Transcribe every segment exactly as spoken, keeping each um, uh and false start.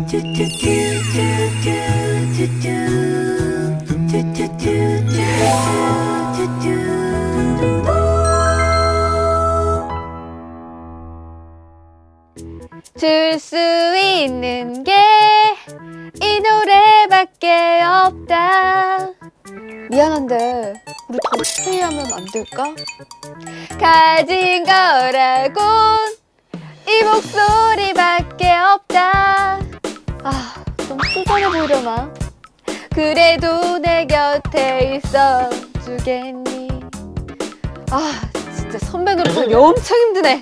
줄 수 있는 게 이 노래밖에 없다. 미안한데 우리 더 스테이하면 안 될까? 가진 거라곤 이 목소리밖에 없다. 아, 좀 수선해 보려나? 그래도 내 곁에 있어 주겠니? 아, 진짜 선배 노래 부르기 엄청 힘드네.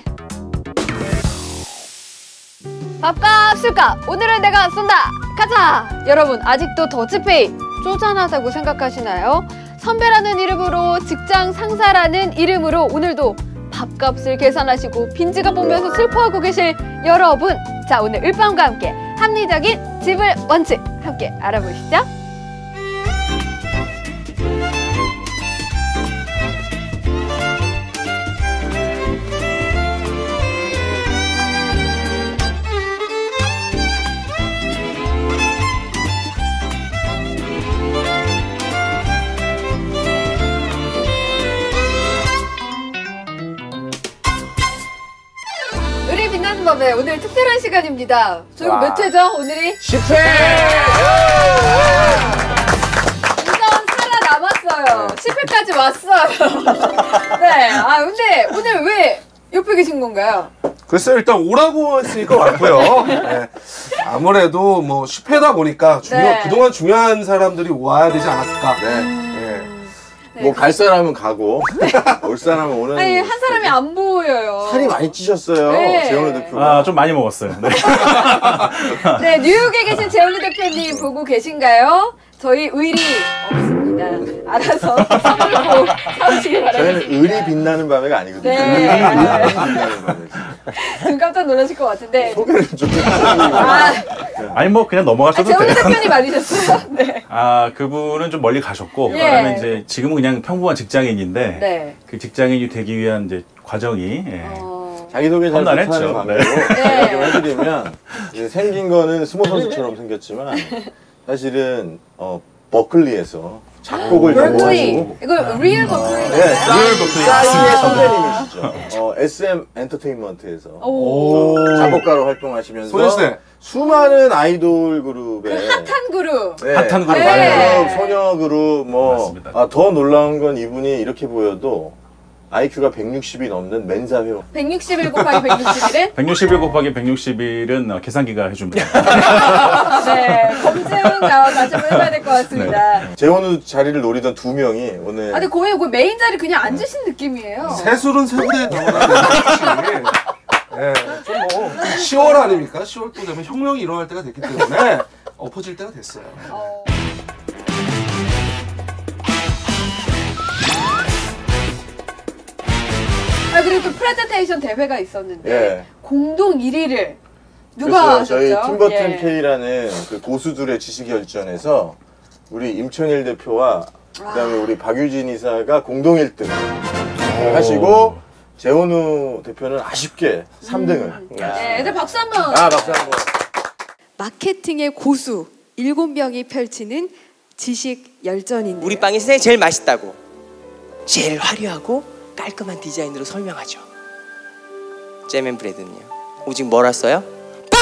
밥값 술값 오늘은 내가 쏜다. 가자. 여러분, 아직도 더치페이 쪼잔하다고 생각하시나요? 선배라는 이름으로, 직장 상사라는 이름으로 오늘도 밥값을 계산하시고 빈지갑 보면서 슬퍼하고 계실 여러분, 자, 오늘 을밤과 함께 합리적인 지불 원칙 함께 알아보시죠. 빛나는 밤에 오늘 특별한 시간입니다. 저희 몇 회죠? 오늘이? 십 회! 우선 살아남았어요. 십 회까지 왔어요. 네. 아, 근데 오늘 왜 옆에 계신 건가요? 글쎄요, 일단 오라고 했으니까 왔고요. 네. 아무래도 뭐 십 회다 보니까 중요, 네. 그동안 중요한 사람들이 와야 되지 않았을까. 네. 네. 네. 뭐 갈 사람은 가고 올 사람은 오는. 아니, 한 사람이 안 보여요. 살이 많이 찌셨어요. 네. 재현우 대표가. 아, 좀 많이 먹었어요. 네. 네, 뉴욕에 계신 재훈이 대표님 보고 계신가요? 저희 의리 없습니다. 알아서 선물고 사오시기 바랍니다. 저희는 의리 빛나는 밤에가 아니거든요. 네. 의리 빛나는 밤에. 지금 깜짝 놀라실 것 같은데. 소개를 좀. 아, 아니 뭐 그냥 아, 넘어가셔도 재훈이 돼요. 대표님 아니셨어요? 네. 아, 그분은 좀 멀리 가셨고, 예. 그다음에 이제 지금은 그냥 평범한 직장인인데 네. 그 직장인이 되기 위한 이제 과정이 예. 어... 자기소개 잘 못하는 험난했죠. 방으로 네. 제가 좀 해드리면 이제 생긴 거는 스모 선수처럼 생겼지만 사실은 어, 버클리에서 작곡을 버클리. 전공하시고 이거 리얼 버클리. 네, 리얼 버클리. 싸이의 선배님이시죠. 어, 에스엠 엔터테인먼트에서 오. 작곡가로 활동하시면서 소녀시대. 수많은 아이돌 그룹의 핫한 그룹. 네, 핫한 그룹. 네. 그룹, 소녀 그룹 뭐 맞습니다. 아, 더 놀라운 건 이분이 이렇게 보여도 아이큐가 백육십이 넘는 멘사 회원. 백육십일 곱하기 백육십일은? 백육십일 곱하기 백육십일은 어, 계산기가 해줍니다. 네, 검증 나와 다시 한번 해봐야 될 것 같습니다. 네. 재원우 자리를 노리던 두 명이 오늘. 아, 근데 거의 그 메인 자리 그냥 앉으신 느낌이에요. 새술은 새우대에 나오는 네, 좀뭐 시월 아닙니까? 시월 또 되면 혁명이 일어날 때가 됐기 때문에 엎어질 때가 됐어요. 어... 아, 그리고 또 프레젠테이션 대회가 있었는데 예. 공동 일 위를 누가 하셨죠? 저희 팀버튼 예. K라는 그 고수들의 지식열전에서 우리 임천일 대표와 그다음에 우리 박유진 이사가 공동 일 등 하시고 재원우 대표는 아쉽게 삼 등을. 음. 네, 애들 박수 한번. 아, 박수 한번. 마케팅의 고수 일곱 명이 펼치는 지식 열전인데. 우리 빵이 세상에 제일 맛있다고, 제일 화려하고 깔끔한 디자인으로 설명하죠. 잼앤브레드는요, 오직 뭐라 써요? 빵!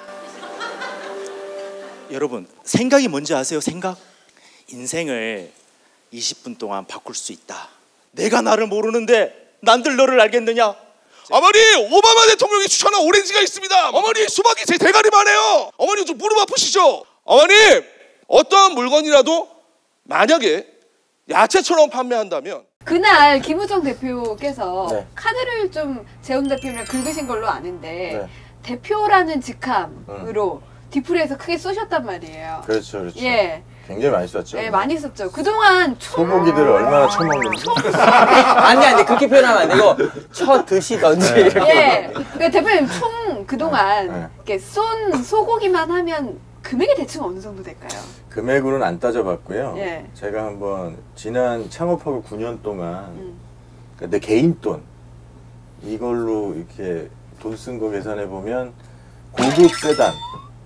여러분, 생각이 뭔지 아세요? 생각? 인생을 이십 분 동안 바꿀 수 있다. 내가 나를 모르는데 남들 너를 알겠느냐? 어머니, 오바마 대통령이 추천한 오렌지가 있습니다. 어머니, 수박이 제 대가리만 해요. 어머니 좀 무릎 아프시죠? 어머니, 어떠한 물건이라도 만약에 야채처럼 판매한다면 그날 김우정 대표께서 네. 카드를 좀 재훈 대표랑 긁으신 걸로 아는데 네. 대표라는 직함으로 디프리에서 크게 쏘셨단 말이에요. 그렇죠, 그렇죠. 예. 굉장히 많이 썼죠. 네, 많이 썼죠. 그동안 총... 소고기들을 얼마나 처먹는지. 안돼 안돼 그렇게 표현하면 안 되고 쳐 드시던지 이렇게. 예. 그러니까 대표님 총 그동안 네. 이렇게 쏜 소고기만 하면 금액이 대충 어느 정도 될까요? 금액으로는 안 따져봤고요. 예. 제가 한번 지난 창업하고 구 년 동안 음. 그러니까 내 개인 돈 이걸로 이렇게 돈 쓴 거 계산해 보면 고급 세단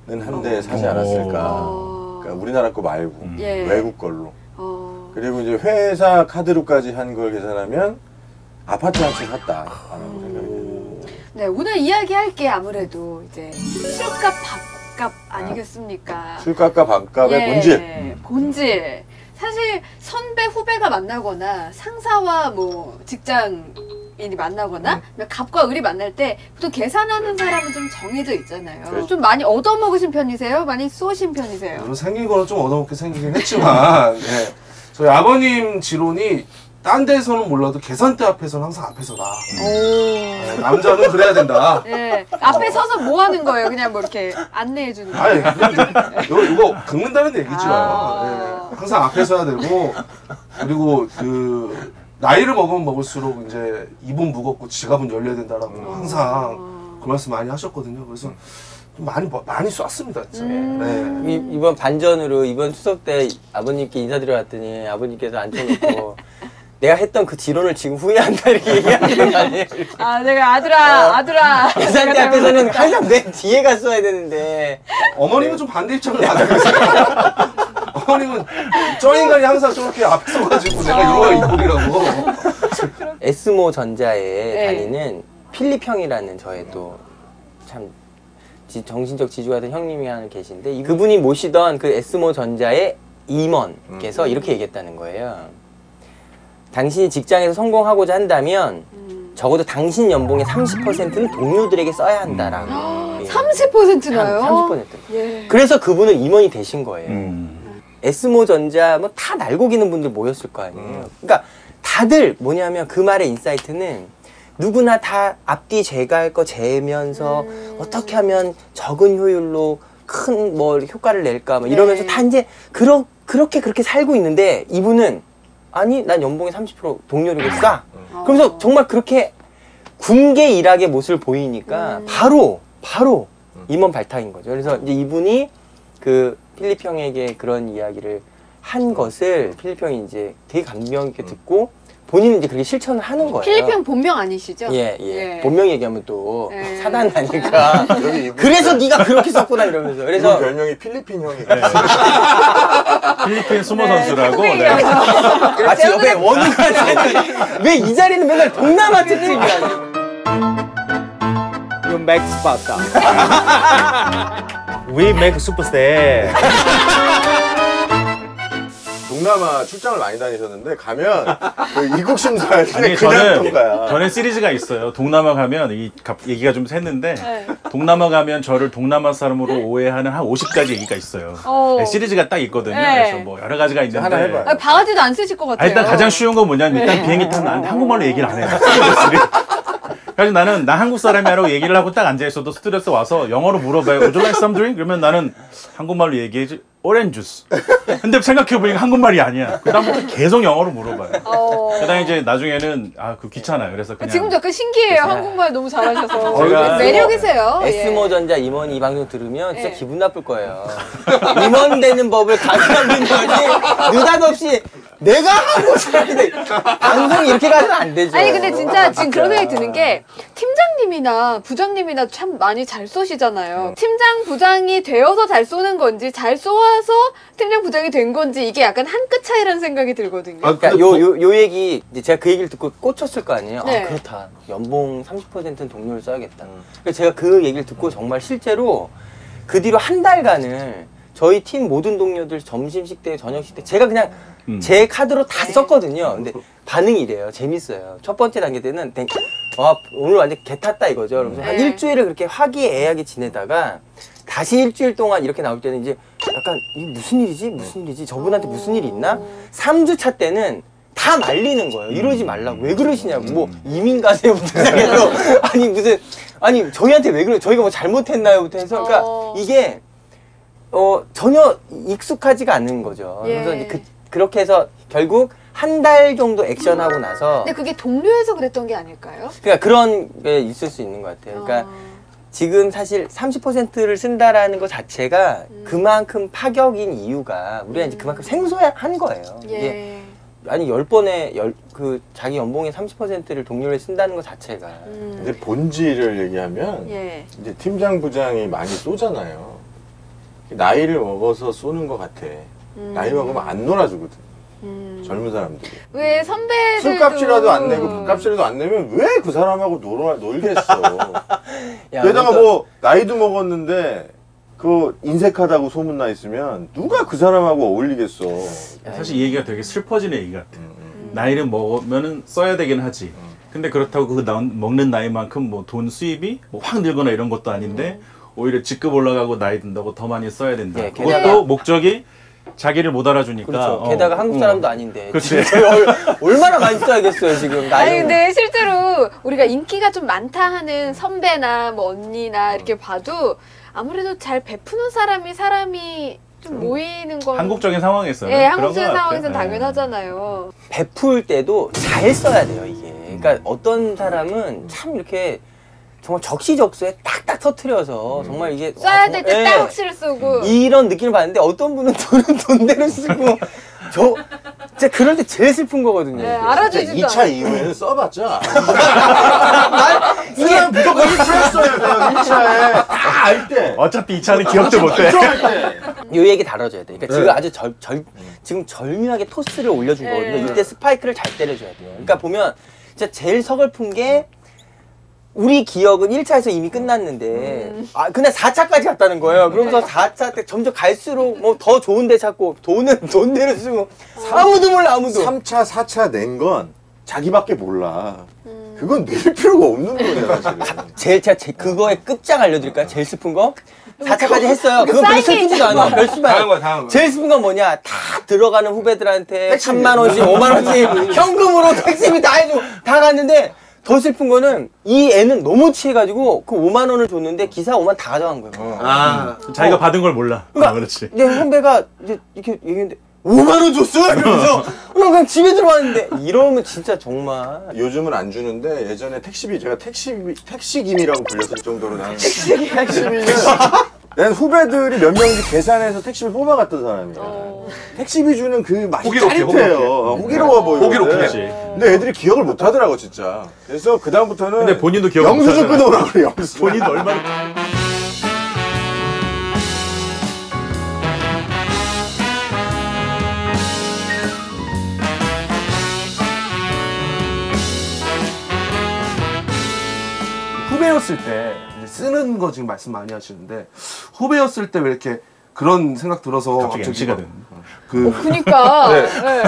한 대 사지 않았을까. 어. 그러니까 우리나라 거 말고 음. 예. 외국 걸로. 어. 그리고 이제 회사 카드로까지 한 걸 계산하면 아파트 한 채 샀다라고 생각이 됩니다. 네, 오늘 이야기할 게 아무래도 이제 술값 밥값 아니겠습니까? 술값과 밥값의 예, 본질. 본질. 사실 선배 후배가 만나거나 상사와 뭐 직장인이 만나거나 음. 갑과 을이 만날 때 보통 계산하는 사람은 좀 정해져 있잖아요. 그렇죠. 좀 많이 얻어먹으신 편이세요? 많이 쏘신 편이세요? 물론 생긴 거는 좀 얻어먹게 생기긴 했지만 예. 저희 아버님 지론이 딴 데서는 몰라도 계산대 앞에서는 항상 앞에서다. 오. 예, 남자는 그래야 된다. 예. 앞에 서서 뭐 하는 거예요? 그냥 뭐 이렇게 안내해 주는 거. 아니, 이거, 이거 긁는다는 얘기죠. 아. 예, 항상 앞에 서야 되고, 그리고 그, 나이를 먹으면 먹을수록 이제 입은 무겁고 지갑은 열려야 된다라고 항상 그 말씀 많이 하셨거든요. 그래서 좀 많이, 많이 쐈습니다, 진짜. 음. 네. 이, 이번 반전으로 이번 추석 때 아버님께 인사드려 왔더니 아버님께서 앉혀놓고 내가 했던 그 지론을 지금 후회한다 이렇게 얘기하는 거 아니에요? 아, 내가 아들아, 어. 아들아. 계산대 앞에서는 항상 내 뒤에 갔어야 되는데. 어머님은 좀 반대 입장을 가지고 있어요. 어머님은 저 인간이 항상 저렇게 앞에 서가지고 내가 이거야 이꼴이라고. 에스모 전자에 네. 다니는 필립 형이라는 저의 또 참 정신적 지주가 된 형님이 하나 계신데 이- 그분이 모시던 그 에스모 전자의 임원께서 음. 이렇게 얘기했다는 거예요. 당신이 직장에서 성공하고자 한다면 음. 적어도 당신 연봉의 삼십 퍼센트는 동료들에게 써야 한다라고. 예. 삼십 퍼센트나요? 삼십 퍼센트. 예. 그래서 그분은 임원이 되신 거예요. 음. 에스모전자 뭐 다 날고기는 분들 모였을 거 아니에요. 그러니까 다들 뭐냐면 그 말의 인사이트는 누구나 다 앞뒤 제거할 거 재면서 음. 어떻게 하면 적은 효율로 큰 뭐 효과를 낼까 뭐 이러면서 네. 다 이제 그러, 그렇게 그렇게 살고 있는데 이분은 아니 난 연봉의 삼십 퍼센트 동료에게 싸. 어. 그러면서 정말 그렇게 군계 일학의 모습을 보이니까 음. 바로 바로 임원 발탁인 거죠. 그래서 이제 이분이 그 필립 형에게 그런 이야기를 한 것을 필립 형이 이제 되게 감명 있게 듣고 본인은 이제 그렇게 실천을 하는 거예요. 필립 형 본명 아니시죠? 예, 예. 본명 얘기하면 또 예. 사단 나니까. 여기 이분, 그래서 네가 그렇게 썼구나 이러면서. 이분 그래서 별명이 필리핀 형이. 필리핀 수모 선수라고. 네. 네. 마치 옆에 원우가 있는데 왜 이 자리는 맨날 동남아 특집이라고. You make Sparta. We make Superstar. 동남아 출장을 많이 다니셨는데 가면 그 이국 심사할 때 아니 그냥 저는 통과야. 저는 시리즈가 있어요. 동남아 가면 이 갑- 얘기가 좀 샜는데 네. 동남아 가면 저를 동남아 사람으로 오해하는 한 오십 가지 얘기가 있어요. 어. 네, 시리즈가 딱 있거든요. 네. 그래서 뭐 여러 가지가 있는데 하나 해봐요. 아, 바가지도 안 쓰실 것 아, 같아요. 일단 가장 쉬운 건 뭐냐면 일단 네. 비행기 타면 나한테 한국말로 얘기를 안 해요. 스튜어디스들이. 그래서 나는 나 한국 사람이라고 얘기를 하고 딱 앉아 있어도 스튜디오에서 와서 영어로 물어봐요. Would you like some drink? 그러면 나는 한국말로 얘기해지. 오렌지 주스. 근데 생각해보니까 한국말이 아니야. 그다음부터 계속 영어로 물어봐요. 어. 그다음에 이제 나중에는 아 그 귀찮아요. 그래서 그냥 지금 약간 신기해요. 한국말 너무 잘하셔서. 제가- 매력이세요. 예. 에스모전자 임원이 이 방송 들으면 진짜 예. 기분 나쁠 거예요. 임원 되는 법을 강요하는 거지 느닷없이 내가 하고 싶은데 방송이 이렇게 가면 안 되죠. 아니 근데 진짜 지금 그런 생각이 드는 게 팀장님이나 부장님이나 참 많이 잘 쏘시잖아요. 팀장 부장이 되어서 잘 쏘는 건지 잘 쏘아서 팀장 부장이 된 건지 이게 약간 한 끗 차이라는 생각이 들거든요. 아, 그러니까 근데 요, 뭐- 요, 요 얘기 이제 제가 그 얘기를 듣고 꽂혔을 거 아니에요. 네. 아 그렇다. 연봉 삼십 퍼센트는 동료를 써야겠다. 그래서 제가 그 얘기를 듣고 정말 실제로 그 뒤로 한 달간을 저희 팀 모든 동료들 점심식 때 저녁식 때 제가 그냥 음. 제 카드로 다 썼거든요. 근데 반응이 이래요. 재밌어요. 첫 번째 단계 때는 땡, 와 오늘 완전 개 탔다 이거죠. 그래서 한 네. 일주일을 그렇게 화기애애하게 지내다가 다시 일주일 동안 이렇게 나올 때는 이제 약간 이게 무슨 일이지? 무슨 일이지? 저분한테 무슨 일이 있나? 삼 주 차 때는 다 말리는 거예요. 이러지 말라고. 왜 그러시냐고. 뭐 이민 가세요부터 시작해서 아니 무슨 아니 저희한테 왜 그래? 저희가 뭐 잘못했나요부터 해서 그러니까 어. 이게 어 전혀 익숙하지가 않은 거죠. 예. 그래서 이제 그 그렇게 해서 결국 한 달 정도 액션하고 나서 근데 그게 동료에서 그랬던 게 아닐까요? 그러니까 그런 게 있을 수 있는 것 같아요. 그러니까 어. 지금 사실 삼십 퍼센트를 쓴다라는 것 자체가 그만큼 파격인 이유가 우리가 이제 그만큼 생소한 거예요. 이게 예. 아니 열 번에 열 그 자기 연봉의 삼십 퍼센트를 동료에 쓴다는 것 자체가 음. 근데 본질을 얘기하면 예. 이제 팀장 부장이 많이 쏘잖아요. 나이를 먹어서 쏘는 것 같아. 음. 나이 먹으면 안 놀아주거든. 음. 젊은 사람들이. 왜 선배들도 술값이라도 안 내고 밥값이라도 안 내면 왜 그 사람하고 놀아, 놀겠어. 야, 게다가 그러니까- 뭐 나이도 먹었는데 그 인색하다고 소문나 있으면 누가 그 사람하고 어울리겠어. 사실 이 얘기가 되게 슬퍼지는 얘기 같아. 음. 나이를 먹으면은 써야 되긴 하지. 근데 그렇다고 그 나, 먹는 나이만큼 뭐 돈 수입이 뭐 확 늘거나 이런 것도 아닌데 오히려 직급 올라가고 나이 든다고 더 많이 써야 된다. 예, 그것도 게다가- 목적이 자기를 못 알아주니까. 그렇죠. 어, 게다가 한국 어. 사람도 아닌데. 그렇지. 지금 얼마나 많이 써야겠어요 지금. 나이. 아니 근데 실제로 우리가 인기가 좀 많다 하는 선배나 뭐 언니나 이렇게 봐도 아무래도 잘 베푸는 사람이 사람이 좀 모이는 건 한국적인 상황에서는 예, 그런 한국적인 것 같아. 상황에서는 예. 당연하잖아요. 베풀 때도 잘 써야 돼요 이게. 그러니까 어떤 사람은 참 이렇게 정말 적시적소에 딱딱 터트려서 정말 이게 써야 와, 될 정말- 때 딱 예. 확실히 쓰고 이런 느낌을 받는데 어떤 분은 돈은 돈대로 쓰고 저 진짜 그럴 때 제일 슬픈 거거든요. 네, 알아주지도 이 차 않아요. 이후에는 써봤자. 이게 무조건 일 차에 써야 돼요. 일 차에 다 알 때. 어차피 이 차는 기억도 못해. 할 때. 요 얘기 다뤄줘야 돼. 그러니까 지금 아주 절, 절 지금 절묘하게 토스를 올려준 거거든요. 네. 이때 스파이크를 잘 때려줘야 돼요. 그러니까 보면 진짜 제일 서글픈 게 우리 기억은 일 차에서 이미 끝났는데 아 근데 사 차까지 갔다는 거예요. 그러면서 사 차 때 점점 갈수록 뭐 더 좋은 데 찾고 돈은 돈대로 쓰고 아무도 몰라 아무도. 삼 차, 사 차 낸 건 자기밖에 몰라. 그건 낼 필요가 없는 거예요, 사실은. 제일 제가 제, 그거의 끝장 알려드릴까요? 제일 슬픈 거? 사 차까지 했어요. 그건 별로 슬프지도 않아. 별 슬픈 다음 거야, 다음 거야. 제일 슬픈 건 뭐냐? 다 들어가는 후배들한테 삼만 원씩, 오만 원씩 현금으로 택시비 다 해주고 다 갔는데 더 슬픈 거는 이 애는 너무 취해가지고 그 오만 원을 줬는데 기사 오만 다 가져간 거예요. 아, 자기가 받은 걸 몰라. 그러니까 아, 그렇지. 내 선배가 이제 이렇게 얘기했는데 오만 원 줬어? 이러면서 그냥, 그냥 집에 들어왔는데 이러면 진짜 정말 요즘은 안 주는데 예전에 택시비 제가 택시비 택시김이라고 불렸을 정도로 나는 택시비는 난 후배들이 몇 명인지 계산해서 택시비 뽑아갔던 사람이야. 어. 택시비 주는 그 맛이 호기롭게, 짜릿해요. 호기롭게. 호기로워 보여. 호기롭게. 그렇지. 근데 애들이 기억을 못 하더라고 진짜. 그래서 그 다음부터는 근데 본인도 기억을 못 영수증 하잖아. 끊어오라고 그래. 영수증. 본인 얼마나. 후배였을 때 이제 쓰는 거 지금 말씀 많이 하시는데 후배였을 때 왜 이렇게 그런 생각 들어서 갑자기 엠씨가 막 되는. 그 그니까 네. 네.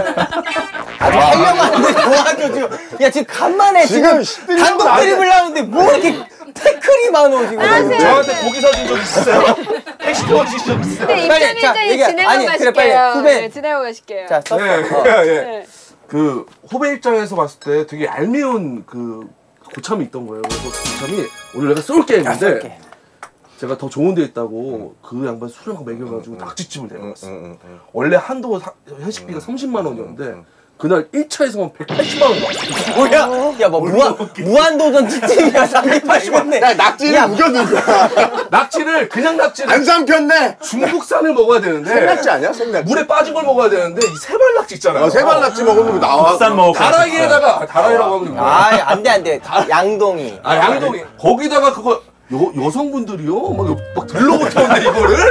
아주 하려고 하는데 도와줘 지금. 야 지금 간만에 지금, 지금 단독 드립을 나오는데 뭐 이렇게 태클이 많어 지금. 알았어요. 저한테 고기 사준 적 있으세요? 택시 태워주신 적 있어요? 네, 빨리, 입장 자, 일장이 얘기해. 진행하고 아니, 그래, 가실게요. 빨리. 후배. 네, 진행하고 가실게요. 자 썼어. 네, 어. 예, 예. 네. 그 후배 입장에서 봤을 때 되게 얄미운 그 고참이 있던 거예요. 그래서 그 고참이 오늘 내가 쏠게 했는데 쏠게. 제가 더 좋은 데 있다고 그 양반 술을 막 먹여가지고 낙지집을 응, 데려갔어. 응, 응, 응. 원래 한도 사- 회식비가 삼십만 원이었는데 그날 일 차에서만 백팔십만 원이 나왔어. 뭐야? 야뭐 무한 무한도전 특집이야 삼백팔십원네. 야 낙지를 우겨넣은 거야. 낙지를 그냥 낙지를 안 삼켰네. 중국산을 먹어야 되는데 생낙지 아니야? 생낙지. 물에 빠진 걸 먹어야 되는데 이 세발 낙지 있잖아요. 어, 세발 낙지 먹으면 나와. 국산 먹어. 다라이에다가 다라이라고 하면 돼요. 아 안돼 안돼. 양동이. 아 양동이 거기다가 그거 여, 여성분들이요 막, 막 들러붙었는데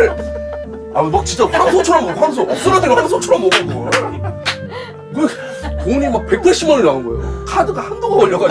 이거를 아막 진짜 황소처럼 먹어 황소 쓰러지는 황소처럼 먹어 그걸 그 돈이 막 백팔십만 원이 나온 거예요. 카드가 한도가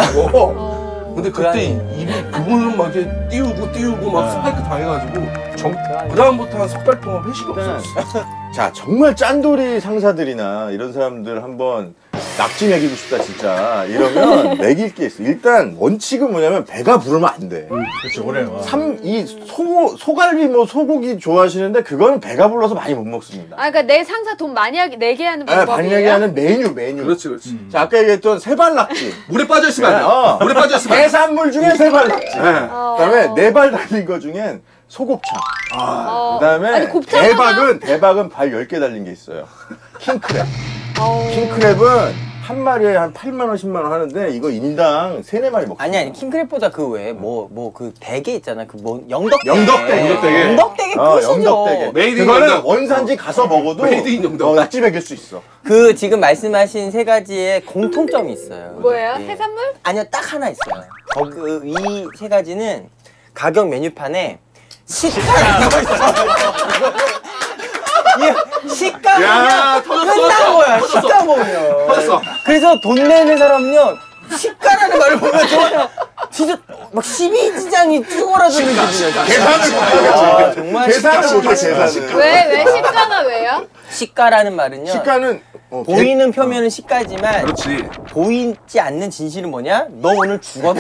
걸려가지고 근데 그때 입이 그분은 막 이렇게 띄우고 띄우고 막 스파이크 당해가지고 그 다음부터 한 석 달 동안 회식이 없었어. 자 정말 짠돌이 상사들이나 이런 사람들 한번 낙지 먹이고 싶다 진짜 이러면 먹일 게 있어. 일단 원칙은 뭐냐면 배가 부르면 안 돼. 그렇지, 오래. 와. 삼, 이 소, 소갈비 뭐 소고기 좋아하시는데 그거는 배가 불러서 많이 못 먹습니다. 아, 그러니까 내 상사 돈 많이 하게, 내게 하는 아, 방법이에요? 반야기 하는 메뉴 메뉴. 그렇지 그렇지. 자 아까 얘기했던 세발낙지. 물에 빠져 있으면 안 돼. 어. 물에 빠져 있으면 안 돼. 해산물 중에 세발낙지. 네. 어. 그다음에 네 발 달린 거 중엔 소곱창. 어. 그다음에 아니, 곱창 대박은 대박은 발 열 개 달린 게 있어요. 킹크랩. 어. 킹크랩은 한 마리에 한 팔만 원, 십만 원 하는데 이거 인당 세네 마리 먹고. 아니 아니 킹크랩보다 그 외에 뭐 뭐 그 대게 있잖아. 그 뭐 영덕대게. 영덕대게. 영덕대게. 영덕대게 어, 끝이죠. 영덕대게. 메이드 인 그거는 영덕. 원산지 가서 먹어도 메이드 인 영덕. 어, 낙지 먹일 수 있어. 그 지금 말씀하신 세 가지의 공통점이 있어요. 뭐예요? 예. 해산물? 아니요, 딱 하나 있어요. 이 세 가지는 가격 메뉴판에 시가라는 거 있어. 이게 시가 야, 보면 끝난 거야. 시가 보면. 터졌어. 그래서 돈 내는 사람은요 시가라는 말을 보면 정말 진짜 막 십이지장이 쭈그라드는 기분이야. 계산을 아, 못하겠지. 정말 계산을 못해 계산을. 왜, 왜 시가가 왜요? 시가라는 말은요. 시가는 어, 보이는 표면은 시가지만 그렇지. 보이지 않는 진실은 뭐냐? 너 오늘 죽었다.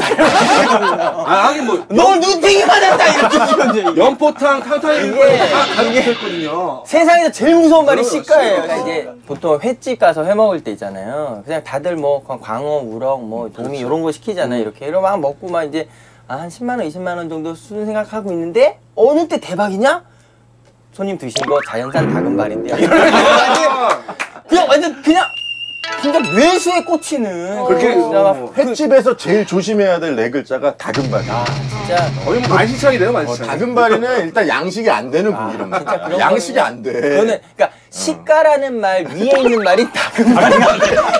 아, 하긴 뭐. 너 눈탱이 맞았다 이렇게 지금 이제. 연포탕, 탕탕 이게- 이게 다 가르쳤거든요. 세상에서 제일 무서운 말이 그럼, 시가예요. 시가. 이제 보통 횟집 가서 회 먹을 때 있잖아요. 그냥 다들 뭐 광어, 우럭, 뭐 도미 이런 거 시키잖아요. 이렇게 이러면 막 먹고 막 이제 아, 한 십만 원, 이십만 원 정도 수준 생각하고 있는데 어느 때 대박이냐? 손님 드신 거 자연산 다금발인데요. 그냥 완전 그냥 진짜 뇌수에 꽂히는 그렇게 진짜 막 어, 횟집에서 제일 조심해야 될 네 글자가 다금바리. 아, 진짜 거의 뭐 만신창이 돼요, 어, 만신창. 다금바리는 일단 양식이 안 되는 고기란 진짜 말이야. 그런 양식이 거는- 안 돼. 그거는 그러니까 시가라는 말 위에 있는 말이 다금바리가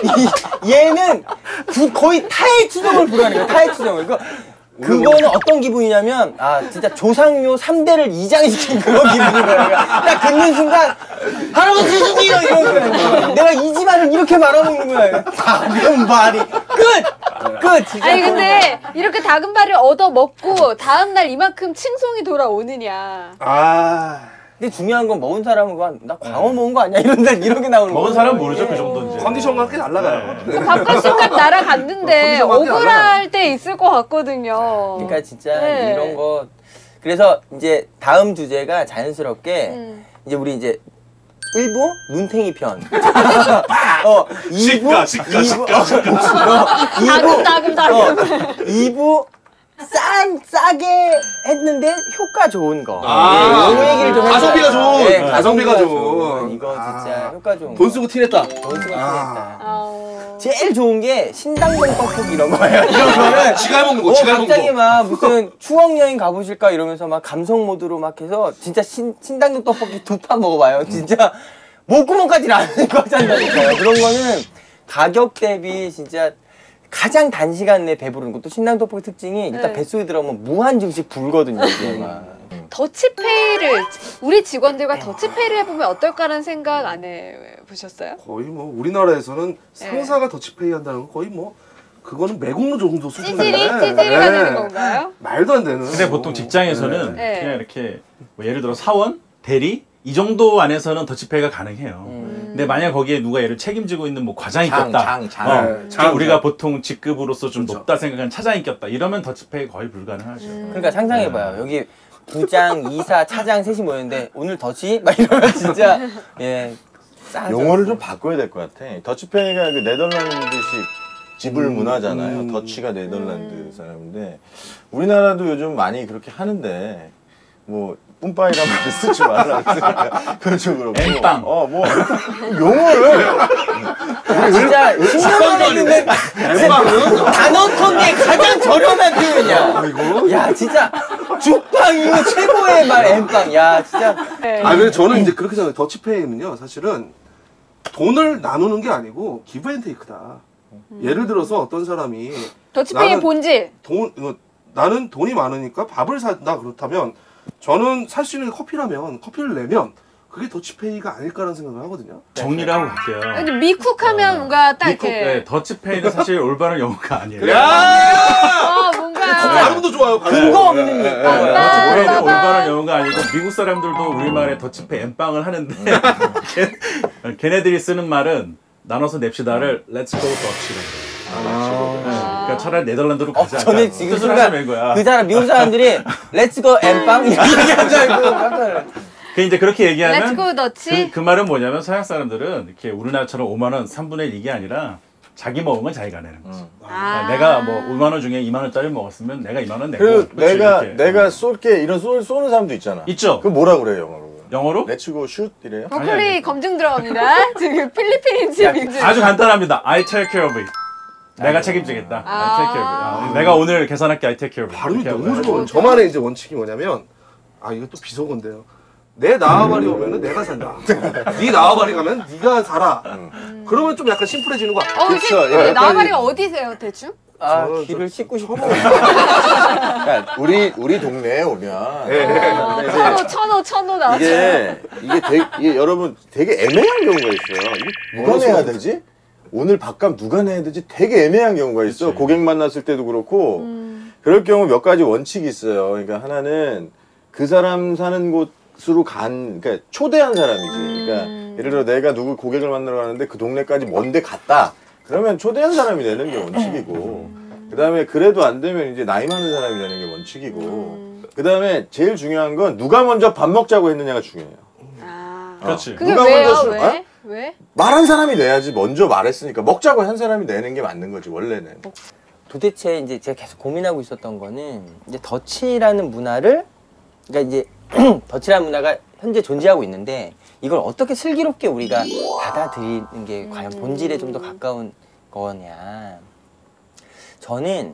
이- 얘는 구- 거의 타의 추정을 불하는 거야. 타의 추정을. 그러니까 그거는 어떤 기분이냐면 아 진짜 조상묘 삼 대를 이장시킨 그런 기분인 거야. 딱 듣는 순간 할아버지 스승이요 이런 거야. 내가 이 집안을 이렇게 말아먹는 거야. 다금바리 끝! 끝! 진짜 아니 근데 이렇게 다금발을 얻어 먹고 다음날 이만큼 칭송이 돌아오느냐. 아. 근데 중요한 건 먹은 사람은 그냥 나 광어 먹은 거 아니야? 이런 데 이렇게 나오는 거. 먹은 사람 모르죠 그 정도인지. 컨디션과 함께 날라가요. 그 밥값값 날아갔는데 어, 컨디션 억울할 때 있을 것 같거든요. 그러니까 진짜 네. 이런 거 그래서 이제 다음 주제가 자연스럽게 음. 이제 우리 이제 일 부 눈탱이 편. 어, 이 부 시가, 시가, 이 부 어, 다금 다금 다금. 이 부 싼 싸게 했는데 효과 좋은 거. 아, 네, 요 얘기를 좀 가성비가 해줘요. 좋은, 네, 가성비가 좋은. 이거 진짜 아. 효과 좋은 돈 거. 쓰고 티냈다. 돈 쓰고 아. 티냈다. 어... 제일 좋은 게 신당동 떡볶이 이런 거예요. 이런 거는 지갈 먹는 거, 어, 지갈 먹는 갑자기 거. 막 무슨 추억 여행 가보실까 이러면서 막 감성 모드로 막 해서 진짜 신, 신당동 떡볶이 두 판 먹어봐요. 진짜 목구멍까지는 안 들고 잔다니까요. 그런 거는 가격 대비 진짜 가장 단시간 내에 배부르는 것도 신당 떡볶이 특징이 일단 네. 뱃속에 들어가면 무한 증식 불거든요. 이게 막. 더치페이를 우리 직원들과 더치페이를 해보면 어떨까라는 생각 안 해보셨어요? 거의 뭐 우리나라에서는 상사가 더치페이 한다는 건 거의 뭐 그거는 매국노 정도 수준인데. 찌질이 찌질이가 되는 건가요? 말도 안 되는. 근데 보통 직장에서는 네. 그냥 이렇게 뭐 예를 들어 사원, 대리 이 정도 안에서는 더치페이가 가능해요. 음. 근데 만약 거기에 누가 얘를 책임지고 있는 뭐 과장이 장, 꼈다. 장, 장. 어, 네, 좀 장, 우리가 장. 보통 직급으로서 좀 그렇죠. 높다 생각하는 차장이 꼈다. 이러면 더치페이 거의 불가능하죠. 그러니까 상상해봐요. 여기 부장, 이사, 차장 셋이 모였는데 오늘 더치? 막 이러면 진짜 예. 싸죠. 용어를 좀 바꿔야 될 것 같아. 더치페이가 그 네덜란드식 지불 문화잖아요. 음. 더치가 네덜란드 사람인데 우리나라도 요즘 많이 그렇게 하는데 뭐 뿜빠이란 말 쓰지 말라. 그렇죠, 그렇고. 엠빵. 어, 뭐 용어를 아, 진짜 십 년 됐는데 단언컨 게 가장 저렴한 표현이야. 아이고. 야 진짜 죽빵 이후 최고의 말 엠빵. 야 진짜. 아, 근데 저는 이제 그렇게 생각해요. 더치페이는요, 사실은 돈을 나누는 게 아니고 기브 앤 테이크다. 예를 들어서 어떤 사람이 더치페이의 나는- 본질. 돈, 이거, 나는 돈이 많으니까 밥을 산다 그렇다면 저는 살 수 있는 게 커피라면 커피를 내면 그게 더치페이가 아닐까라는 생각을 하거든요. 정리를 하고 갈게요. 근데 미쿡하면 뭔가 딱 미국, 이렇게 네, 더치페이는 사실 올바른 영어가 아니에요. 아 뭔가 발음도 좋아요. 발음. 근거 없는 예, 예, 거. 예. 아, 올바른, 아, 올바른 영어가 아니고 미국 사람들도 우리말에 더치페이 엠빵을 하는데 걔, 걔네들이 쓰는 말은 나눠서 냅시다를 Let's go 더치라고. 아. 그러니까 차라리 네덜란드로 어, 가자. 저는 지금 뜻을 순간 하자는 거야. 그 사람 미국 사람들이 렛츠고 엠빵 이렇게 얘기한 줄 알고 깜짝 그 이제 그렇게 얘기하면 렛츠고 더치. 그, 그 말은 뭐냐면 서양 사람들은 이렇게 우리나라처럼 오만 원 삼분의 일 이게 아니라 자기 먹은 건 자기가 내는 거지. 아. 내가 뭐 오만 원 중에 이만 원짜리 먹었으면 내가 이만 원 내고. 그리고 그렇지, 내가 이렇게. 내가 쏠게 이런 쏘, 쏘는 사람도 있잖아. 있죠. 그 뭐라 그래요, 영어로? 영어로 렛츠고 슛 이래요? 아니, 브로콜리 아니. 검증 들어갑니다. 지금 필리핀인지 민지. 아주 간단합니다. I take care of it. 내가 책임지겠다. 아. I take care of it. 아, 내가 오늘 계산할게. I take care of it. 발음이 이렇게 너무 하고. 좋아요. 저만의 이제 원칙이 뭐냐면, 아, 이거 또 비속어인데요. 내 나와바리 오면은 내가 산다. 네 나와바리 가면 네가 살아. 그러면 좀 약간 심플해지는 거 같아. 어, 그쵸, 혹시 예, 나와바리가 어디세요, 대충? 아 저는 귀를 씻고 싶어. 그러니까 우리 우리 동네에 오면 예. 어, 근데 이제 천호, 천호, 천호 나왔어요. 이게 이게 되게 이게 여러분 되게 애매한 경우가 있어요. 이게 누가 내야 되지? 오늘 밥값 누가 내야 되지? 되게 애매한 경우가 있어. 고객 만났을 때도 그렇고 음. 그럴 경우 몇 가지 원칙이 있어요. 그러니까 하나는 그 사람 사는 곳으로 간 그러니까 초대한 사람이지. 그러니까 음. 예를 들어 내가 누구 고객을 만나러 가는데 그 동네까지 먼데 갔다. 그러면 초대한 사람이 내는 게 원칙이고 그다음에 그래도 안 되면 이제 나이 많은 사람이 내는 게 원칙이고 음. 그다음에 제일 중요한 건 누가 먼저 밥 먹자고 했느냐가 중요해요. 아. 그렇지. 그게 누가 왜요? 먼저 술- 왜? 어? 왜? 말한 사람이 내야지 먼저 말했으니까 먹자고 한 사람이 내는 게 맞는 거지 원래는. 도대체 이제 제가 계속 고민하고 있었던 거는 이제 더치라는 문화를 그러니까 이제 더치라는 문화가 현재 존재하고 있는데 이걸 어떻게 슬기롭게 우리가 받아들이는 게 과연 본질에 좀 더 가까운 거냐. 저는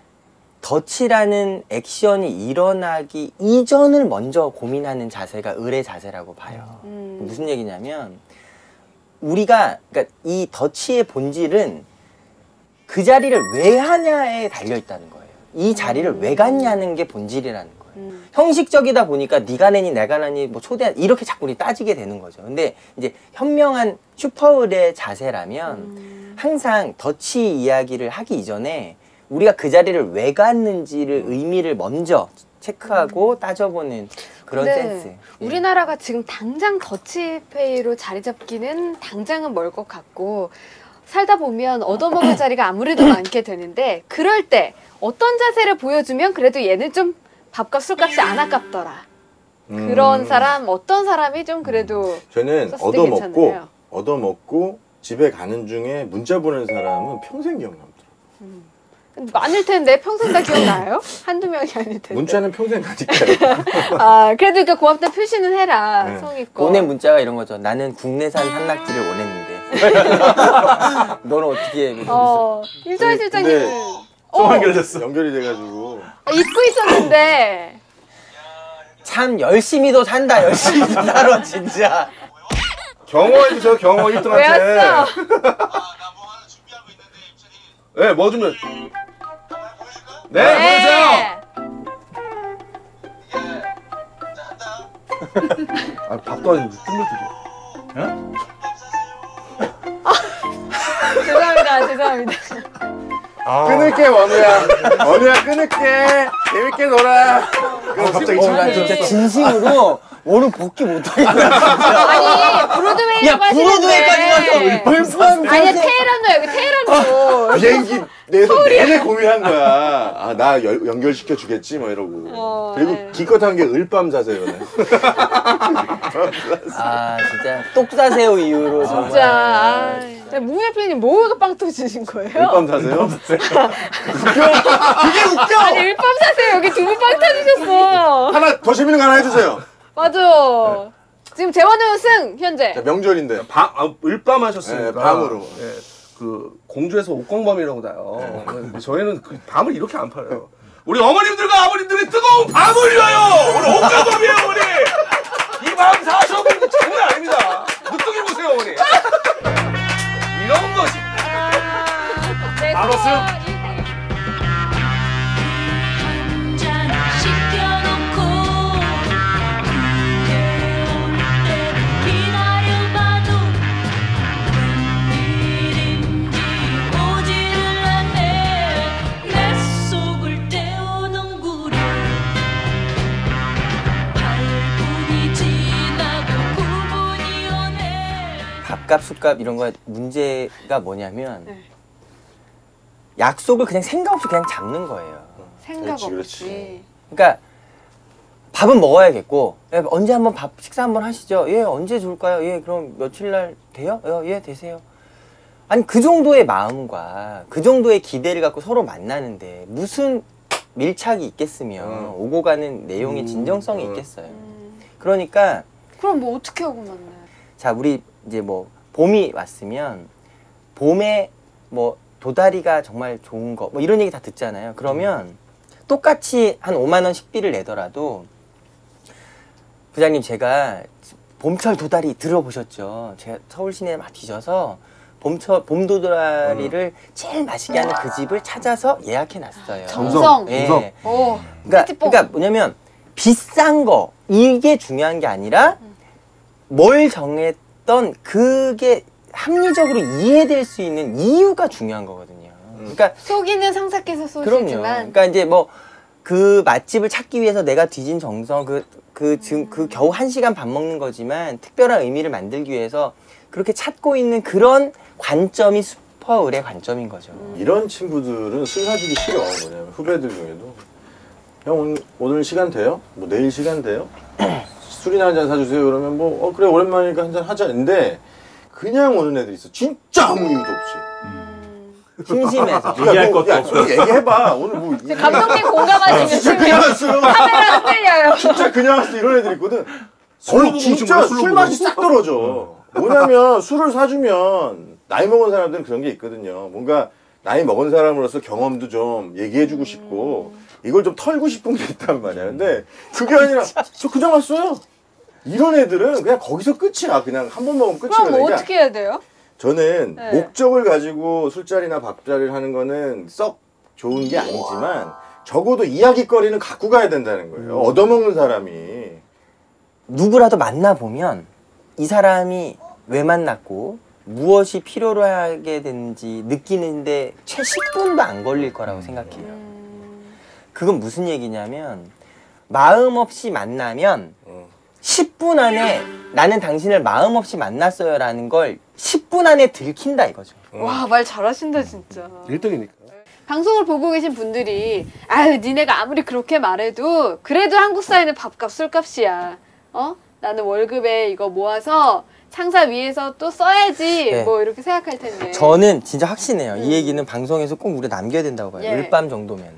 더치라는 액션이 일어나기 이전을 먼저 고민하는 자세가 을의 자세라고 봐요. 음. 무슨 얘기냐면 우리가 그러니까 이 더치의 본질은 그 자리를 왜 하냐에 달려 있다는 거예요. 이 자리를 왜 갔냐는 게 본질이라는 거예요. 음. 형식적이다 보니까 네가 내니 내가 내니 뭐 초대 이렇게 자꾸 우리 따지게 되는 거죠. 근데 이제 현명한 슈퍼을의 자세라면 음. 항상 더치 이야기를 하기 이전에 우리가 그 자리를 왜 갔는지를 의미를 먼저 체크하고 따져보는 그런 근데 센스. 예. 우리나라가 지금 당장 더치페이로 자리 잡기는 당장은 멀 것 같고 살다 보면 얻어먹을 자리가 아무래도 많게 되는데 그럴 때 어떤 자세를 보여주면 그래도 얘는 좀 밥값 술값이 안 아깝더라. 음. 그런 사람 어떤 사람이 좀 그래도 저는 썼을 때 얻어먹고 괜찮아요. 얻어먹고 집에 가는 중에 문자 보낸 사람은 평생 기억남더라. 많을 텐데 평생 다 기억나요? 한두 명이 아닐 텐데. 문자는 평생 가니까요. 아 그래도 그러니까 고맙다 표시는 해라. 네. 성의껏. 보낸 문자가 이런 거죠. 나는 국내산 산낙지를 원했는데. 너는 어떻게 해? 어 일자리 근데- 실장님은 또 어, 연결됐어. 연결이 돼가지고 잊고 있었는데 참 열심히도 산다. 열심히도 살아 진짜. 경호해주세요. 경호 일 등한테. 왜 왔어? 네, 뭐 주면. 네, 보여주세요. 아, 밥도 아니고 뜸을 들여. 응? 죄송합니다. 죄송합니다. 끊을게 원우야. 원우야 끊을게. 재밌게 놀아. 그럼 갑자기 어, 나 진짜 진심으로 오늘 복귀 못하겠다. 아니 브로드웨이라고 야, 브로드웨이까지 하시는데 가서 아니 테헤란도 여기 테헤란도 비행기 내에서 내내 고민한 거야. 아, 나 연결시켜 주겠지 뭐 이러고. 어, 그리고 네. 기껏 한 게 을밤 자세요네. 아 진짜 똑사세요 이후로 정말. 진짜 아, 무야 피디님 뭐가 빵 터지신 거예요? 을밤 자세요? 그게 웃겨. 아니 일밤 사세요 여기 두 분 빵 터지셨어. 하나 더 재밌는 거 하나 해주세요. 맞아. 지금 재원우 승 현재. 자, 명절인데. 밤, 아, 을밤 하셨으니까. 네, 밤으로. 예, 그 공주에서 옥광밤이라고 나요. 근데 저희는 그 밤을 이렇게 안 팔아요. 우리 어머님들과 아버님들의 뜨거운 밤을 위하여 오늘 옥광밤이에요, 어머니. 이 밤 사셔보는 장난 아닙니다. 늦둥이 보세요, 어머니. 이런 거지. 네, 바로 승. 한잔 시켜놓고 기다려봐도 웬일인지 오지를 않네. 내 속을 태우는구려. 팔 분이 지나고 구 분이 오네. 밥값 술값 이런 거 문제가 뭐냐면 네. 약속을 그냥 생각 없이 그냥 잡는 거예요. 생각 그렇지, 없이. 그렇지. 그러니까 밥은 먹어야겠고 예, 언제 한번 밥 식사 한번 하시죠. 예 언제 줄까요? 예 그럼 며칠 날 돼요? 어, 예 되세요. 아니 그 정도의 마음과 그 정도의 기대를 갖고 서로 만나는데 무슨 밀착이 있겠으며 음. 오고 가는 내용의 음. 진정성이 음. 있겠어요. 음, 그러니까 그럼 뭐 어떻게 하고 만나요? 자 우리 이제 뭐 봄이 왔으면 봄에 뭐 도다리가 정말 좋은 거 뭐 이런 얘기 다 듣잖아요. 그러면 똑같이 한 오만 원 식비를 내더라도 부장님 제가 봄철 도다리 들어보셨죠? 제가 서울 시내 막 뒤져서 봄철 봄도다리를 제일 맛있게 하는 그 집을 찾아서 예약해 놨어요. 정성. 예. 정성. 오. 그러니까, 찌찌뽕. 그러니까 뭐냐면 비싼 거 이게 중요한 게 아니라 뭘 정했던 그게 합리적으로 이해될 수 있는 이유가 중요한 거거든요. 그러니까 속이는 상사께서 그럼요. 쏘시지만 그러니까 이제 뭐 그 맛집을 찾기 위해서 내가 뒤진 정성 그 그 지금 그 겨우 한 시간 밥 먹는 거지만 특별한 의미를 만들기 위해서 그렇게 찾고 있는 그런 관점이 슈퍼을의 관점인 거죠. 이런 친구들은 술 사주기 싫어. 뭐냐면 후배들 중에도 형 오늘, 오늘 시간 돼요? 뭐 내일 시간 돼요? 술이나 한잔 사주세요. 그러면 뭐 어 그래 오랜만이니까 한잔 하자인데 그냥 오는 애들 있어. 진짜 아무 이유도 없이. 심심해서. 얘기할 것도 야, 없고. 얘기해봐. 오늘 뭐 감독님 공감하시면 진짜 그냥 왔어요. 카메라 흔들려요. 진짜 그냥 왔어 이런 애들 있거든. 술로 거의 보고 진짜 정말 술로 술 보고. 맛이 싹 떨어져. 뭐냐면 술을 사주면 나이 먹은 사람들은 그런 게 있거든요. 뭔가 나이 먹은 사람으로서 경험도 좀 얘기해주고 싶고 이걸 좀 털고 싶은 게 있단 말이야. 근데 그게 아니라 저 그냥 왔어요. 이런 애들은 그냥 거기서 끝이야. 그냥 한 번 먹으면 끝이거든요. 그럼 뭐 어떻게 해야 돼요? 저는 네. 목적을 가지고 술자리나 밥자리를 하는 거는 썩 좋은 게 아니지만 적어도 이야기거리는 갖고 가야 된다는 거예요. 얻어먹는 사람이. 누구라도 만나보면 이 사람이 왜 만났고 무엇이 필요로 하게 되는지 느끼는데 최 십 분도 안 걸릴 거라고 생각해요. 그건 무슨 얘기냐면 마음 없이 만나면 십 분 안에 나는 당신을 마음 없이 만났어요 라는 걸 십 분 안에 들킨다 이거죠. 와, 말 잘하신다 진짜. 일 등이니까. 방송을 보고 계신 분들이 아유 니네가 아무리 그렇게 말해도 그래도 한국 사회는 밥값 술값이야. 어? 나는 월급에 이거 모아서 상사 위해서 또 써야지. 네. 뭐 이렇게 생각할 텐데. 저는 진짜 확신해요. 음. 이 얘기는 방송에서 꼭 우리가 남겨야 된다고 봐요. 예. 일밤 정도면.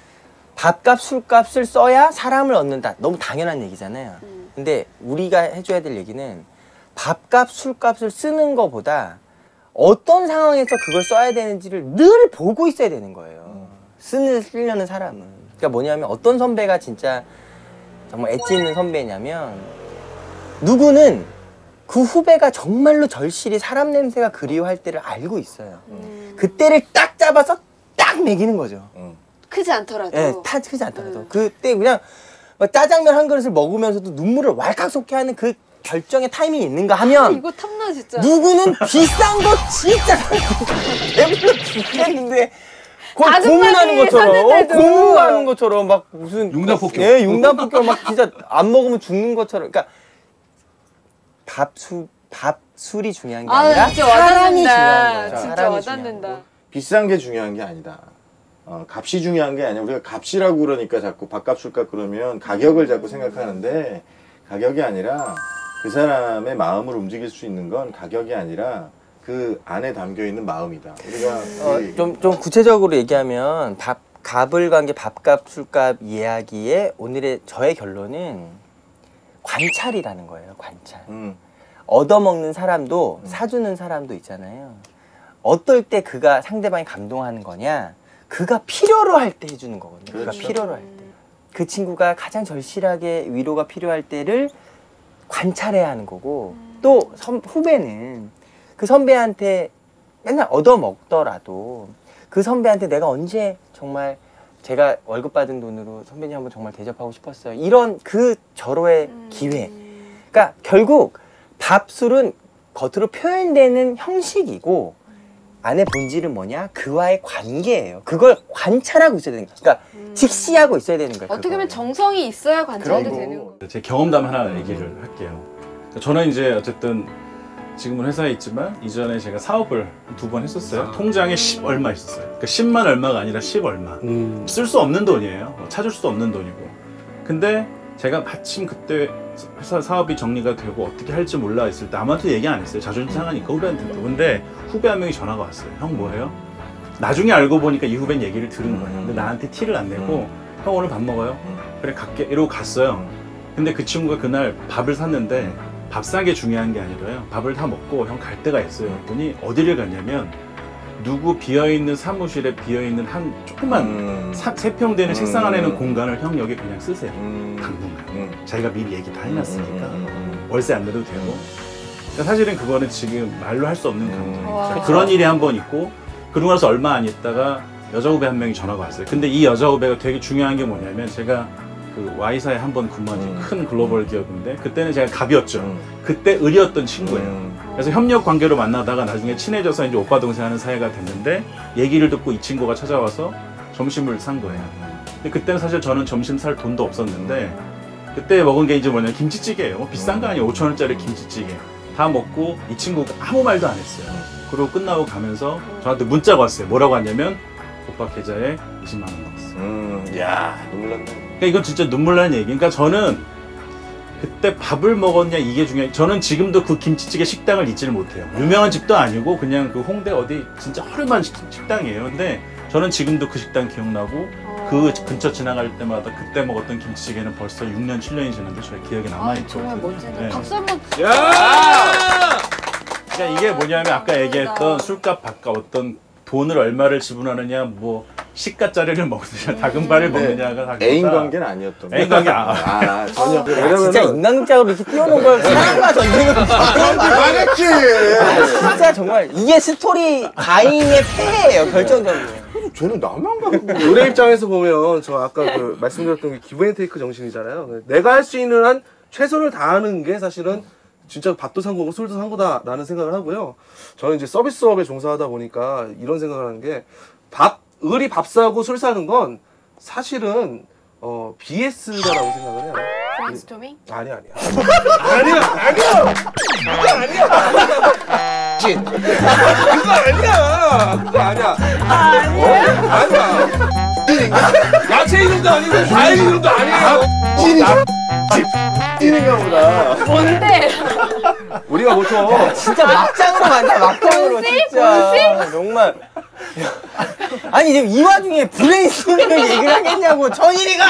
밥값 술값을 써야 사람을 얻는다. 너무 당연한 얘기잖아요. 음. 근데 우리가 해줘야 될 얘기는 밥값 술값을 쓰는 것보다 어떤 상황에서 그걸 써야 되는지를 늘 보고 있어야 되는 거예요. 쓰는, 쓰려는 사람은. 그러니까 뭐냐면 어떤 선배가 진짜 정말 엣지 있는 선배냐면 누구는 그 후배가 정말로 절실히 사람 냄새가 그리워할 때를 알고 있어요. 음. 그때를 딱 잡아서 딱 먹이는 거죠. 크지 않더라도. 예, 타 크지 않더라도. 음. 그때 그냥 막 짜장면 한 그릇을 먹으면서도 눈물을 왈칵 쏟게 하는 그 결정의 타이밍이 있는가 하면 아, 이거 탐나 진짜. 누구는 비싼 거 진짜 배불러 죽겠는데 거의 아줌마들이 고문하는 것처럼 어, 샀는데도. 고문하는 것처럼 막 무슨 융단 폭격. 예, 융단 폭격 막 진짜 안 먹으면 죽는 것처럼. 그러니까 밥술 밥 술이 중요한 게 아, 아니라 진짜 사람이 와닿는다. 중요한 거예요. 진짜 사람이 중요한 와닿는다. 거예요. 비싼 게 중요한 게 아니다. 어, 값이 중요한 게 아니야. 우리가 값이라고 그러니까 자꾸 밥값 술값 그러면 가격을 자꾸 생각하는데 가격이 아니라 그 사람의 마음을 움직일 수 있는 건 가격이 아니라 그 안에 담겨 있는 마음이다. 우리가 어, 좀, 좀 구체적으로 얘기하면 밥, 값을 관계 밥값 술값 이야기의 오늘의 저의 결론은 관찰이라는 거예요. 관찰. 음. 얻어먹는 사람도 사주는 사람도 있잖아요. 어떨 때 그가 상대방이 감동하는 거냐? 그가 필요로 할 때 해주는 거거든요. 그가 그렇죠. 필요로 할 때. 그 친구가 가장 절실하게 위로가 필요할 때를 관찰해야 하는 거고 또 선, 후배는 그 선배한테 맨날 얻어먹더라도 그 선배한테 내가 언제 정말 제가 월급 받은 돈으로 선배님 한번 정말 대접하고 싶었어요. 이런 그 절호의 기회. 그러니까 결국 밥술은 겉으로 표현되는 형식이고 안의 본질은 뭐냐? 그와의 관계예요. 그걸 관찰하고 있어야 되는 거예요. 그러니까 직시하고 있어야 되는 거예요. 어떻게 보면 그거를. 정성이 있어야 관찰도 그럼요. 되는 거. 제 경험담 하나 얘기를 할게요. 저는 이제 어쨌든 지금은 회사에 있지만 이전에 제가 사업을 두 번 했었어요. 통장에 십 얼마 있었어요. 그러니까 십만 얼마가 아니라 십 얼마. 음. 쓸 수 없는 돈이에요. 찾을 수 없는 돈이고. 근데 제가 마침 그때 회사 사업이 정리가 되고 어떻게 할지 몰라 있을 때 아무한테 얘기 안 했어요. 자존심 상하니까 후배한테도. 근데 후배 한 명이 전화가 왔어요. 형 뭐예요? 나중에 알고 보니까 이 후배는 얘기를 들은 거예요. 근데 나한테 티를 안 내고 형 오늘 밥 먹어요? 그래 갈게 이러고 갔어요. 근데 그 친구가 그날 밥을 샀는데 밥 싸게 중요한 게 아니라요. 밥을 다 먹고 형 갈 데가 있어요. 그랬더니 어디를 갔냐면 누구 비어있는 사무실에 비어있는 한 조그만 음. 세 평 되는 음. 책상 안에 있는 공간을 형 여기 그냥 쓰세요. 음. 당분간. 음. 자기가 미리 얘기 다 해놨으니까 음. 월세 안 내도 되고 그러니까 사실은 그거는 지금 말로 할 수 없는 감정. 와. 그런 일이 한 번 있고 그러고 나서 얼마 안 있다가 여자 후배 한 명이 전화가 왔어요. 근데 이 여자 후배가 되게 중요한 게 뭐냐면 제가 그 Y사에 한 번 근무한 음. 큰 글로벌 기업인데 그때는 제가 갑이었죠. 음. 그때 을이었던 친구예요. 음. 그래서 협력 관계로 만나다가 나중에 친해져서 이제 오빠 동생 하는 사이가 됐는데 얘기를 듣고 이 친구가 찾아와서 점심을 산 거예요. 근데 그때는 사실 저는 점심 살 돈도 없었는데 그때 먹은 게 이제 뭐냐 김치찌개예요. 뭐 비싼 거 아니에요. 오천 원짜리 김치찌개 다 먹고 이 친구가 아무 말도 안 했어요. 그리고 끝나고 가면서 저한테 문자가 왔어요. 뭐라고 하냐면 오빠 계좌에 이십만 원 넣었어. 음, 야 눈물 난다. 그러니까 이건 진짜 눈물 나는 얘기. 그러니까 저는 그때 밥을 먹었냐 이게 중요해. 저는 지금도 그 김치찌개 식당을 잊지를 못해요. 유명한 집도 아니고 그냥 그 홍대 어디 진짜 허름한 식, 식당이에요. 근데 저는 지금도 그 식당 기억나고 그 근처 지나갈 때마다 그때 먹었던 김치찌개는 벌써 육 년, 칠 년이 지났는데 저의 기억에 아, 남아있거든요. 정말 멋지네. 네. 박수 한번. 야! 그러니까 이게 뭐냐면 아까 얘기했던 술값, 밥값 어떤 돈을 얼마를 지불하느냐 뭐 시가짜리를 먹느냐 다금바를 먹느냐가 다 애인 관계는 아니었던 거야. 애인 관계 아, 아 전혀. 야, 진짜 인간극장으로 이렇게 띄워놓은 걸 사랑과 전쟁을 망했지. 진짜 정말 이게 스토리 가인의 패예요 결정적으로. 쟤는 나만 갖고. 노래 입장에서 보면 저 아까 그 말씀드렸던 게 기브앤테이크 정신이잖아요. 내가 할 수 있는 한 최선을 다하는 게 사실은 진짜 밥도 산 거고 술도 산 거다라는 생각을 하고요. 저는 이제 서비스업에 종사하다 보니까 이런 생각을 하는 게 밥, 을이 밥 사고 술 사는 건 사실은 어, 비에스다라고 생각을 해요. 브레인스토밍? 아니야 아니야. 아니야 아니야. 그거 아니야. 진. 그거 아니야. 그거 아니야. 아니야. 아니야. 야채 이름도 아니고 과일 이름도 아니에요. 찐이 찐인가 보다. 뭔데? 우리가 보통 진짜 막장으로 간다 막장으로 본시? 진짜 정말. 아니 지금 이 와중에 브레인스토밍을 얘기를 하겠냐고 전일이가.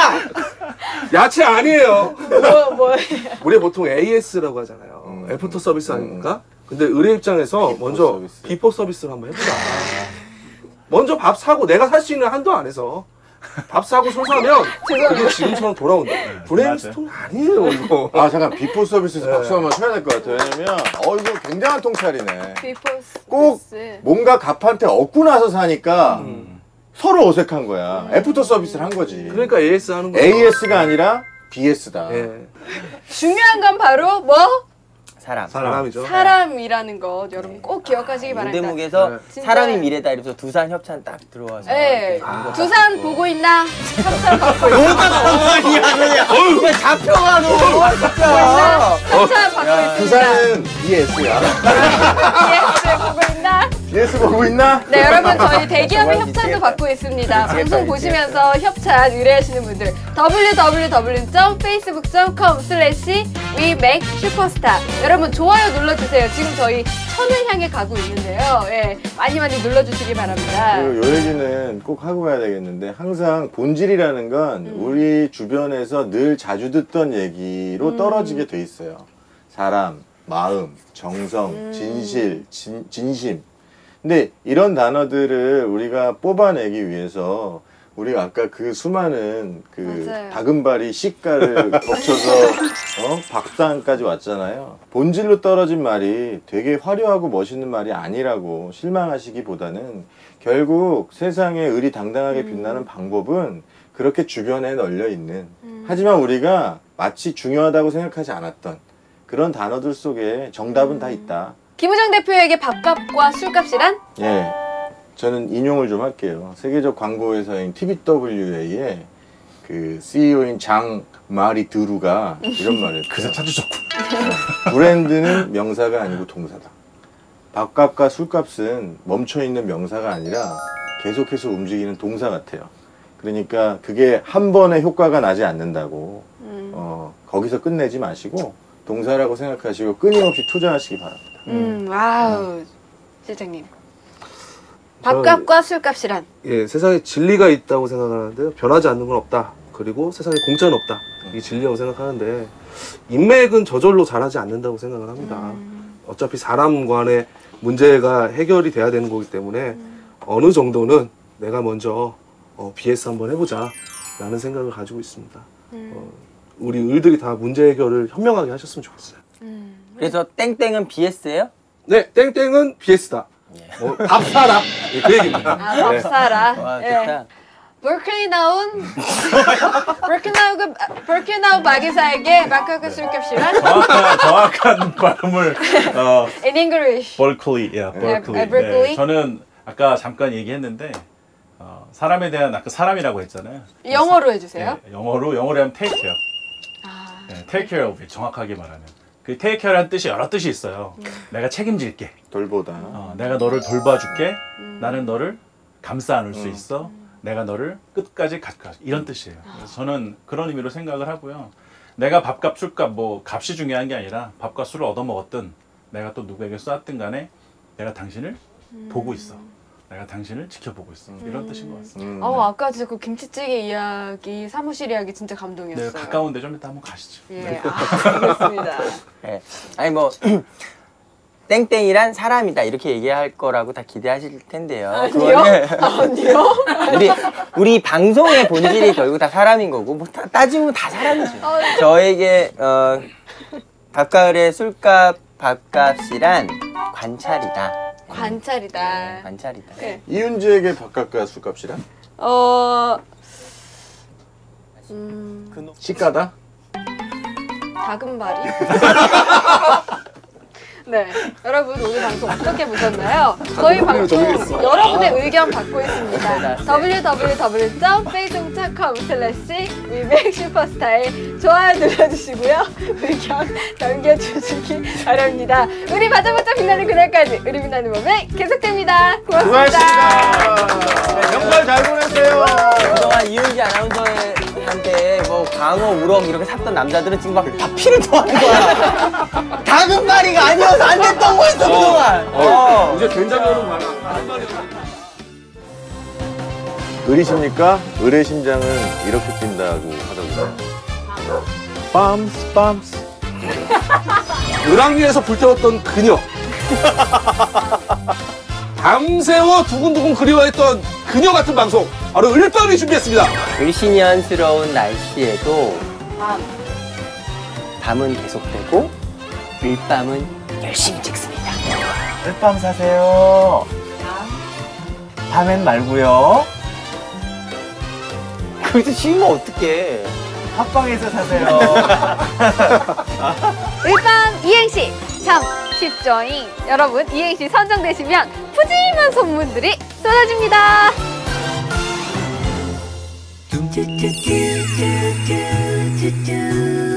야채 아니에요. 뭐, 뭐. 우리 보통 에이에스라고 하잖아요. 음. 애프터 서비스 아닙니까? 근데 의뢰 입장에서 먼저 서비스. 비포 서비스를 한번 해보자. 먼저 밥 사고 내가 살 수 있는 한도 안에서 밥 사고 술 사면 그게 지금처럼 돌아온다. 브레인스토밍 아니에요 이거. 아 잠깐 비포 서비스에서 네. 박수 한번 쳐야 될 것 같아요. 왜냐면 어 이거 굉장한 통찰이네. 비포스. 꼭 뭔가 갑한테 얻고 나서 사니까 서로 어색한 거야. 애프터 서비스를 한 거지. 그러니까 에이에스 하는 거야. 에이에스가 아니라 비에스다. 예. 중요한 건 바로 뭐? 사람. 사람이죠. 사람이라는 것 여러분 꼭 기억하시기 바랍니다. 동대목에서 네. 진짜- 사람이 미래다 이러면서 두산 협찬 딱 들어와서. 네. 아, 두산 보고 있나? 협찬 받고 있나? 이거 잡혀가 너 진짜. 협찬 받고 있습니다. 부산은 비에스야. 비에스 보고 있나? 비에스 보고 있나? 네 여러분 저희 대기업의 정말 협찬도 미치겠다. 받고 있습니다. 방송 미치겠다, 보시면서 협찬 의뢰하시는 분들 더블유 더블유 더블유 점 페이스북 점 컴 슬래시 위 메이크 슈퍼스타 여러분 좋아요 눌러주세요. 지금 저희 천을 향해 가고 있는데요. 예, 많이 많이 눌러주시기 바랍니다. 그리고 요 얘기는 꼭 하고 가야 되겠는데 항상 본질이라는 건 음. 우리 주변에서 늘 자주 듣던 얘기로 음. 떨어지게 돼 있어요. 사람, 마음, 정성, 음. 진실, 진, 진심. 근데 이런 단어들을 우리가 뽑아내기 위해서 우리가 아까 그 수많은 그 맞아요. 다금바리 시가를 거쳐서 어? 박사까지 왔잖아요. 본질로 떨어진 말이 되게 화려하고 멋있는 말이 아니라고 실망하시기보다는 결국 세상에 을이 당당하게 빛나는 방법은 그렇게 주변에 널려 있는 하지만 우리가 마치 중요하다고 생각하지 않았던 그런 단어들 속에 정답은 다 있다. 김우정 대표에게 밥값과 술값이란? 예, 저는 인용을 좀 할게요. 세계적 광고 회사인 티비더블유에이의 그 씨이오인 장 마리 드루가 이런 말을 했어요. 그새 찾으셨군. 브랜드는 명사가 아니고 동사다. 밥값과 술값은 멈춰있는 명사가 아니라 계속해서 움직이는 동사 같아요. 그러니까 그게 한 번에 효과가 나지 않는다고 음. 어, 거기서 끝내지 마시고 동사라고 생각하시고 끊임없이 투자하시기 바랍니다. 음, 와우 실장님. 밥값과 술값이란? 예, 세상에 진리가 있다고 생각하는데요. 변하지 않는 건 없다. 그리고 세상에 공짜는 없다. 이게 진리라고 생각하는데 인맥은 저절로 잘하지 않는다고 생각을 합니다. 음. 어차피 사람 간의 문제가 해결이 돼야 되는 거기 때문에 음. 어느 정도는 내가 먼저 어, 비에스 한번 해보자 라는 생각을 가지고 있습니다. 음. 어, 우리 을들이 다 문제 해결을 현명하게 하셨으면 좋겠어요. 음. 그래서 땡땡은 비에스예요? 네, 땡땡은 비에스다. 뭐, 밥 사라. 예, 그 얘기입니다. 아, 밥 사라. 와, 예. 좋다. 버클리 나온 버클리 나온 버클리 나온 마기사에게 바카크 술값이란 정확한 정확한 발음을 어, in English. Berkeley, 야, Berkeley. 아, Berkeley? 네, 저는 아까 잠깐 얘기했는데 어, 사람에 대한 아까 사람이라고 했잖아요. 영어로 해주세요. 네, 영어로 영어로 하면 take care. 아, 네, take care of it, 정확하게 말하면. 그 take care라는 뜻이 여러 뜻이 있어요. 음. 내가 책임질게. 돌보다. 어, 내가 너를 돌봐줄게. 음. 나는 너를 감싸 안을 수 음. 있어. 내가 너를 끝까지 가까 이런 뜻이에요. 그래서 저는 그런 의미로 생각을 하고요. 내가 밥값, 술값, 뭐 값이 중요한 게 아니라 밥과 술을 얻어 먹었든 내가 또 누구에게 쏘았든 간에 내가 당신을 보고 있어. 내가 당신을 지켜보고 있어. 이런 뜻인 것 같습니다. 음. 어 아까 그 김치찌개 이야기, 사무실 이야기 진짜 감동이었어요. 네, 가까운데 좀 이따 한번 가시죠. 예, 아, 알겠습니다. 네. 아니 뭐 땡땡이란 사람이다 이렇게 얘기할 거라고 다 기대하실 텐데요. 아니요? 아니요? 우리 우리 방송의 본질이 결국 다 사람인 거고 뭐 다, 따지면 다 사람이죠. 저에게 어, 밥가을의 술값 밥값이란 관찰이다. 관찰이다. 관찰이다. 네. 이윤주에게 밥값과 술값이란? 어, 음, 시가다? 다금바리? 네, 여러분 오늘 방송 어떻게 보셨나요? 저희 방송 여러분의 의견 받고 있습니다. 더블유 더블유 더블유 점 페이스북 닷 컴 슬래시 위백 슈퍼스타에 좋아요 눌러주시고요. 의견 남겨주시기 바랍니다. 우리 반짝반짝 빛나는 그날까지 우리 빛나는 몸에 계속됩니다. 고맙습니다. 수고하셨습니다. 네, 명절 잘 보내세요. 그동안 이은지 아나운서한테 뭐 광어, 우럭 이렇게 샀던 남자들은 지금 막 다 피를 토하는 거야. 다금바리가 아니어서 안 됐던 거였어 그동안. 어. 이제 된장으로 많아. 을이십니까? 을의 심장은 이렇게 뛴다고 하더군요. 빰스 빰스. 을왕리에서 불태웠던 그녀. 밤새워 두근두근 그리워했던 그녀 같은 방송 바로 을밤이 준비했습니다. 을씨년스러운 날씨에도 밤은 계속되고 을밤은 열심히 찍습니다. 을밤 사세요. 밤엔 말고요. 거기서 쉬면 어떡해. 팟빵에서 사세요. 을밤 이행시 참 쉽죠잉. 여러분 이행시 선정되시면 푸짐한 선물들이 쏟아집니다. 뚜뚜뚜뚜뚜뚜뚜